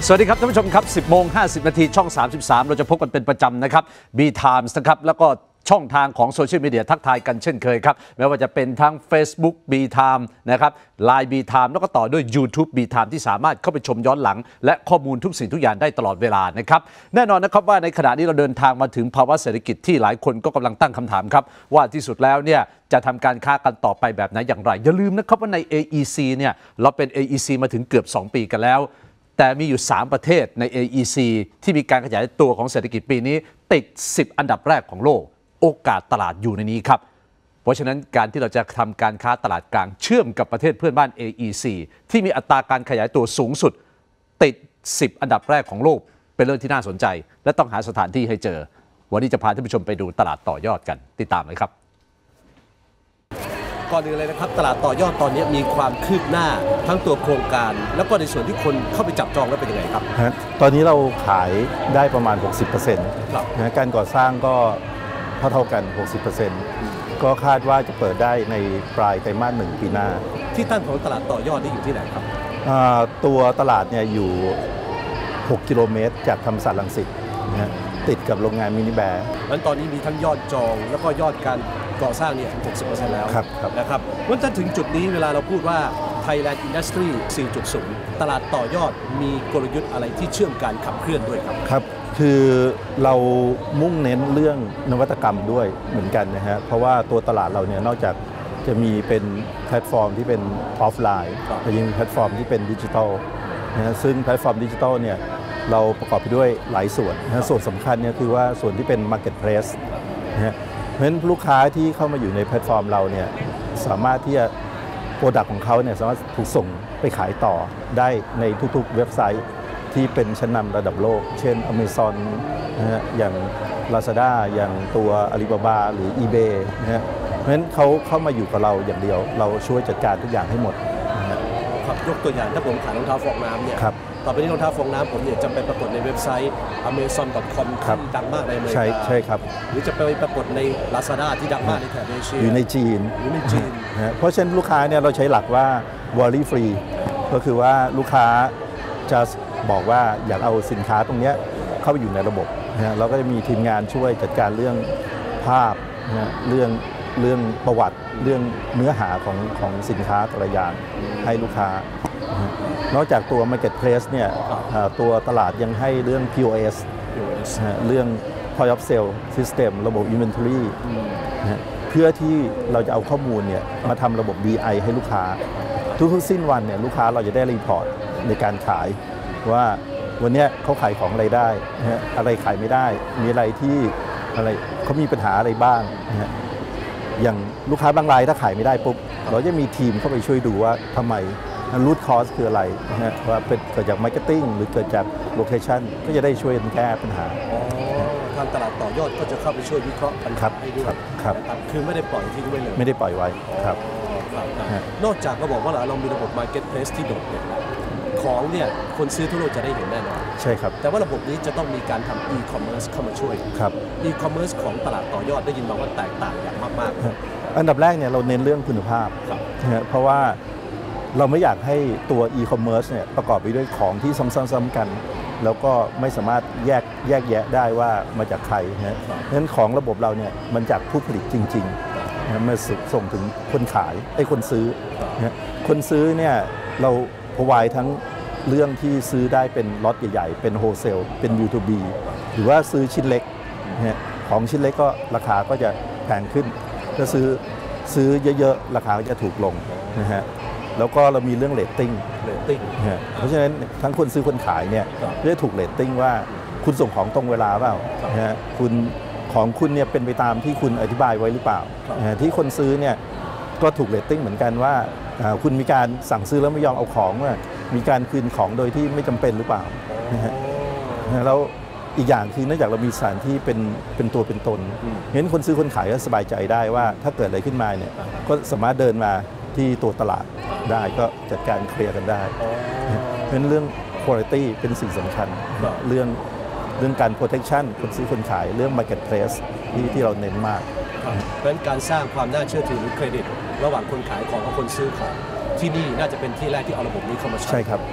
สวัสดีครับท่านผู้ชมครับ 10:50 นาทีช่อง 33 เราจะพบกันเป็นประจำนะครับ B-Times นะครับแล้วก็ช่องทางของโซเชียลมีเดียทักทายกันเช่นเคยครับไม่ว่าจะเป็นทั้ง Facebook B-Times นะครับ Line B-Times แล้วก็ต่อด้วย YouTube B-Times ที่สามารถเข้าไปชมย้อนหลังและข้อมูลทุกสิ่งทุกอย่างได้ตลอดเวลานะครับแน่นอนนะครับว่าในขณะนี้เราเดินทางมาถึงภาวะเศรษฐกิจที่หลายคนก็กำลังตั้งคำถามครับว่าที่สุดแล้วเนี่ยจะทำการค้ากันต่อไปแบบไหนอย่างไรอย่าลืมนะครับว่าใน AEC เนี่ยเราเป็น AEC มาถึงเกือบ2 ปีกันแล้วแต่มีอยู่3ประเทศใน AEC ที่มีการขยายตัวของเศรษฐกิจปีนี้ติด10อันดับแรกของโลกโอกาสตลาดอยู่ในนี้ครับเพราะฉะนั้นการที่เราจะทำการค้าตลาดกลางเชื่อมกับประเทศเพื่อนบ้าน AEC ที่มีอัตราการขยายตัวสูงสุดติด10อันดับแรกของโลกเป็นเรื่องที่น่าสนใจและต้องหาสถานที่ให้เจอวันนี้จะพาท่านผู้ชมไปดูตลาดต่อยอดกันติดตามเลยครับก่อนอื่นเลยนะครับตลาดต่อยอดตอนนี้มีความคืบหน้าทั้งตัวโครงการแล้วก็ในส่วนที่คนเข้าไปจับจองแล้วเป็นยังไงครับตอนนี้เราขายได้ประมาณ 60% นะการก่อสร้างก็เท่ากัน 60% ก็คาดว่าจะเปิดได้ในปลายไตรมาส1ปีหน้าที่ตั้งของตลาดต่อยอดนี่อยู่ที่ไหนครับตัวตลาดเนี่ยอยู่6 กิโลเมตรจากธรรมศาสตร์รังสิตนะติดกับโรงงานมินิแบร์แล้วตอนนี้มีทั้งยอดจองแล้วก็ยอดการก่อสร้างเนี่ย 60% แล้วนะครับวันถ้าถึงจุดนี้เวลาเราพูดว่า Thailand Industry 4.0 ตลาดต่อยอดมีกลยุทธ์อะไรที่เชื่อมการขับเคลื่อนด้วยครับครับคือเรามุ่งเน้นเรื่องนวัตกรรมด้วยเหมือนกันนะฮะเพราะว่าตัวตลาดเราเนี่ยนอกจากจะมีเป็นแพลตฟอร์มที่เป็นออฟไลน์แต่ยังมีแพลตฟอร์มที่เป็นดิจิทัลนะฮะซึ่งแพลตฟอร์มดิจิทัลเนี่ยเราประกอบไปด้วยหลายส่วนนะส่วนสำคัญเนี่ยคือว่าส่วนที่เป็น Marketplace นะฮะเพราะฉะนั้นลูกค้าที่เข้ามาอยู่ในแพลตฟอร์มเราเนี่ยสามารถที่จะโปรดักต์ของเขาเนี่ยสามารถถูกส่งไปขายต่อได้ในทุกๆเว็บไซต์ที่เป็นชั้นนำระดับโลกเช่น Amazon นะฮะอย่าง Lazada อย่างตัว Alibaba หรือ eBay นะฮะเพราะฉะนั้นเขาเข้ามาอยู่กับเราอย่างเดียวเราช่วยจัดการทุกอย่างให้หมดครับยกตัวอย่างถ้าผมขายรองเท้าฟองน้ำเนี่ยต่อไปนี้รองเท้าฟองน้ำผมเนี่ยจะไปปรากฏในเว็บไซต์ amazon.com ที่ดังมากในอเมริกาใช่ครับหรือจะไปปรากฏใน Lazada ที่ดังมากในแถบเอเชียอยู่ในจีนเพราะฉะนั้นลูกค้าเนี่ยเราใช้หลักว่า worry free ก็คือว่าลูกค้าจะบอกว่าอยากเอาสินค้าตรงนี้เข้าไปอยู่ในระบบนะเราก็จะมีทีมงานช่วยจัดการเรื่องภาพนะเรื่องประวัติเรื่องเนื้อหาของสินค้าแต่ละอย่างให้ลูกค้านอกจากตัว Marketplace เนี่ยตัวตลาดยังให้เรื่อง POS เรื่อง Point of Sale System ระบบ Inventory เพื่อที่เราจะเอาข้อมูลเนี่ยมาทำระบบ BI ให้ลูกค้าทุกสิ้นวันเนี่ยลูกค้าเราจะได้รีพอร์ตในการขายว่าวันนี้เขาขายของอะไรได้อะไรขายไม่ได้มีอะไรที่อะไรเขามีปัญหาอะไรบ้างอย่างลูกค้าบางรายถ้าขายไม่ได้ปุ๊บเราจะมีทีมเข้าไปช่วยดูว่าทำไมรูทคอสคืออะไรว่าเป็นเกิดจากมาร์เก็ตติ้งหรือเกิดจากโลเคชันก็จะได้ช่วยแก้ปัญหาทางตลาดต่อยอดก็จะเข้าไปช่วยวิเคราะห์ปัญหาให้ด้วยครับคือไม่ได้ปล่อยทิ้งไว้เลยไม่ได้ปล่อยไว้ครับนอกจากเราบอกว่าเรามีระบบ Marketplace ที่โดดเด่นของเนี่ยคนซื้อทั่วโลกจะได้เห็นแน่นอนใช่ครับแต่ว่าระบบนี้จะต้องมีการทำ e-commerce เข้ามาช่วยครับ e-commerce ของตลาดต่อยอดได้ยินมาว่าแตกต่างอย่างมากๆอันดับแรกเนี่ยเราเน้นเรื่องคุณภาพเพราะว่าเราไม่อยากให้ตัว e-commerce เนี่ยประกอบไปด้วยของที่ซ้ำๆกันแล้วก็ไม่สามารถแยกแยะได้ว่ามาจากใครนะเพราะฉะนั้นของระบบเราเนี่ยมันจากผู้ผลิตจริงๆนะมาส่งถึงคนขายคนซื้อนะคนซื้อเนี่ยเราพรอไวด์ทั้งเรื่องที่ซื้อได้เป็นล็อตใหญ่ๆเป็นโฮเซลเป็น B2B หรือว่าซื้อชิ้นเล็กนะของชิ้นเล็กก็ราคาก็จะแพงขึ้นถ้าซื้อเยอะๆราคาก็จะถูกลงนะฮะแล้วก็เรามีเรื่องเรตติ้งเพราะฉะนั้นทั้งคนซื้อคนขายเนี่ยจะถูกเรตติ้งว่าคุณส่งของตรงเวลาเปล่าคุณของคุณเนี่ยเป็นไปตามที่คุณอธิบายไว้หรือเปล่าที่คนซื้อเนี่ยก็ถูกเรตติ้งเหมือนกันว่าคุณมีการสั่งซื้อแล้วไม่ยอมเอาของว่ามีการคืนของโดยที่ไม่จำเป็นหรือเปล่าแล้วอีกอย่างคือเนื่องจากเรามีสถานที่เป็นตัวเป็นตนเห็นคนซื้อคนขายก็สบายใจได้ว่าถ้าเกิดอะไรขึ้นมาเนี่ยก็สามารถเดินมาที่ตัวตลาดได้ก็จัดการเคลียร์กันได้เพราะฉะนั้นเรื่อง quality เป็นสิ่งสำคัญเรื่องการ protection คนซื้อคนขายเรื่อง marketplace ที่เราเน้นมากเพราะฉะนั้นการสร้างความน่าเชื่อถือหรือเครดิตระหว่างคนขายของกับคนซื้อของที่นี่น่าจะเป็นที่แรกที่เอาระบบนี้เข้ามาใช้ใช่ครับ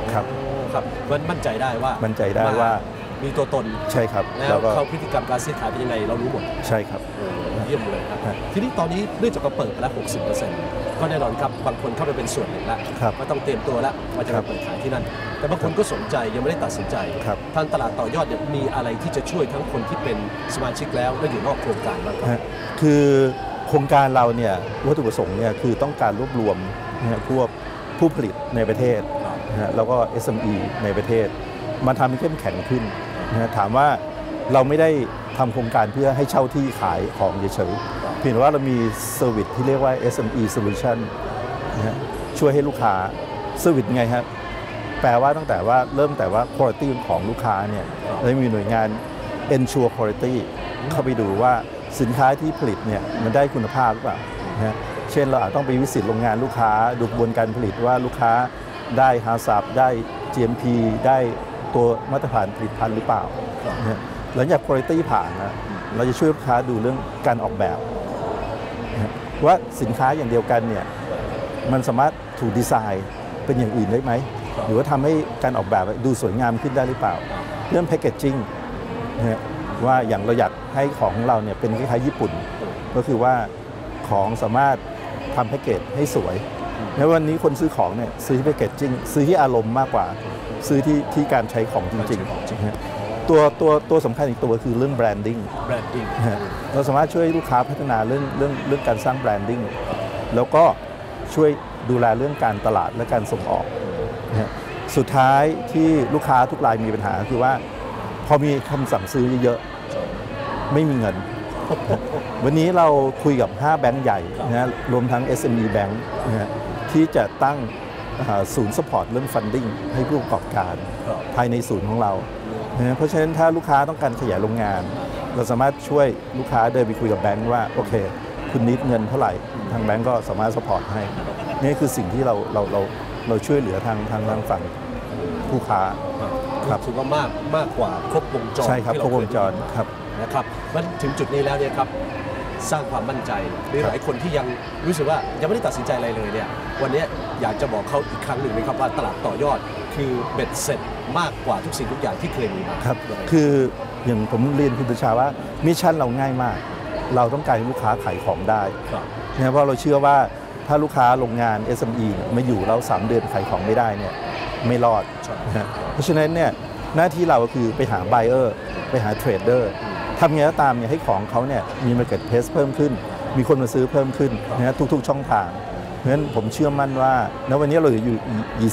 ครับครับมันมั่นใจได้ว่ามั่นใจได้ว่ามีตัวตนใช่ครับแล้วเขาพฤติกรรมการซื้อขายเป็นยังไงเรารู้หมดใช่ครับเยี่ยมเลยครับทีนี้ตอนนี้เนื่องจากเราเปิดไปแล้ว 60%ก็แน่นอนครับบางคนเข้าไปเป็นส่วนหนึ่งแล้วก็ต้องเตรียมตัวแล้วว่าจะไปเปิดขายที่นั่นแต่บางคนก็สนใจยังไม่ได้ตัดสินใจทางตลาดต่อยอดมีอะไรที่จะช่วยทั้งคนที่เป็นสมาชิกแล้วและอยู่นอกโครงการบ้างครับคือโครงการเราเนี่ยวัตถุประสงค์เนี่ยคือต้องการรวบรวมพวกผู้ผลิตในประเทศแล้วก็ SME ในประเทศมาทำให้เข้มแข็งขึ้นถามว่าเราไม่ได้ทำโครงการเพื่อให้เช่าที่ขายของเฉยๆเพียงแต่ว่าเรามีเซอร์วิสที่เรียกว่า SME Solution ช่วยให้ลูกค้าเซอร์วิสไงครับแปลว่าตั้งแต่ว่าเริ่มแต่ว่า quality ของลูกค้าเนี่ยเรามีหน่วยงาน ensure quality เข้าไปดูว่าสินค้าที่ผลิตเนี่ยมันได้คุณภาพหรือเปล่าเช่นเราอาจต้องไปวิสิตโรงงานลูกค้าดูกระบวนการผลิตว่าลูกค้าได้ฮาซาบได้ GMP ได้ตัวมาตรฐานผลิตภัณฑ์หรือเปล่าหลังจาก quality ผ่านนะเราจะช่วยลูกค้าดูเรื่องการออกแบบว่าสินค้าอย่างเดียวกันเนี่ยมันสามารถถูกดีไซน์เป็นอย่างอื่นได้ไหมหรือว่าทำให้การออกแบบดูสวยงามขึ้นได้หรือเปล่าเรื่องแพคเกจจิ้งว่าอย่างเราอยากให้ของเราเนี่ยเป็นคล้ายๆญี่ปุ่นก็คือว่าของสามารถทำแพคเกจให้สวยในวันนี้คนซื้อของเนี่ยซื้อที่แพคเกจจิ้งซื้อที่อารมณ์มากกว่าซื้อที่การใช้ของจริงๆตัวสำคัญอีกตัวคือเรื่องแบรนดิ้งเราสามารถช่วยลูกค้าพัฒนาเรื่องการสร้างแบรนดิ้งแล้วก็ช่วยดูแลเรื่องการตลาดและการส่งออกสุดท้ายที่ลูกค้าทุกรายมีปัญหาคือว่าพอมีคำสั่งซื้อเยอะๆไม่มีเงินวันนี้เราคุยกับ5แบงก์ใหญ่นะรวมทั้ง SME แบงก์นะที่จะตั้งศูนย์ซัพพอร์ตเรื่อง funding ให้ผู้ประกอบการภายในศูนย์ของเราเพราะฉะนั้นถ้าลูกค้าต้องการขยายโรงงานเราสามารถช่วยลูกค้าเดินไปคุยกับแบงก์ว่าโอเคคุณนิดเงินเท่าไหร่ทางแบงก์ก็สามารถซัพพอร์ตให้นี่คือสิ่งที่เราช่วยเหลือทางฝั่งผู้ค้าครับถือว่ามากกว่าครบวงจรใช่ครับครบวงจรครับนะครับมันถึงจุดนี้แล้วเนี่ยครับสร้างความมั่นใจหรือหลายคนที่ยังรู้สึกว่ายังไม่ได้ตัดสินใจอะไรเลยเนี่ยวันนี้อยากจะบอกเขาอีกครั้งหนึ่งไหมครับว่าตลาดต่อยอดคือเบ็ดเสร็จมากกว่าทุกสิ่งทุกอย่างที่เคยมีมาครับคืออย่างผมเรียนคุณประชาว่ามิชชั่นเราง่ายมากเราต้องการให้ลูกค้าขายของได้เนี่ยเพราะเราเชื่อว่าถ้าลูกค้าโรงงาน SME มาอยู่แล้ว3 เดือนขายของไม่ได้เนี่ยไม่รอดเพราะฉะนั้นเนี่ยหน้าที่เราก็คือไปหา buyer ไปหา trader ทำไงก็ตามเนี่ยให้ของเขาเนี่ยมี market place เพิ่มขึ้นมีคนมาซื้อเพิ่มขึ้นนะทุกๆช่องทางเพราะฉะนั้นผมเชื่อมั่นว่าณวันนี้เราอยู่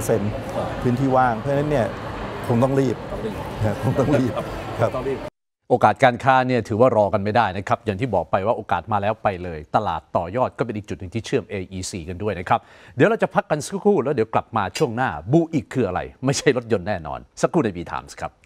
40% พื้นที่ว่างเพราะฉะนั้นเนี่ยคงต้องรีบครับโอกาสการค้าเนี่ยถือว่ารอกันไม่ได้นะครับอย่างที่บอกไปว่าโอกาสมาแล้วไปเลยตลาดต่อยอดก็เป็นอีกจุดหนึ่งที่เชื่อม AEC กันด้วยนะครับเดี๋ยวเราจะพักกันสักครู่แล้วเดี๋ยวกลับมาช่วงหน้าบูอีกคืออะไรไม่ใช่รถยนต์แน่นอนสักครู่ใน B-Times ครับ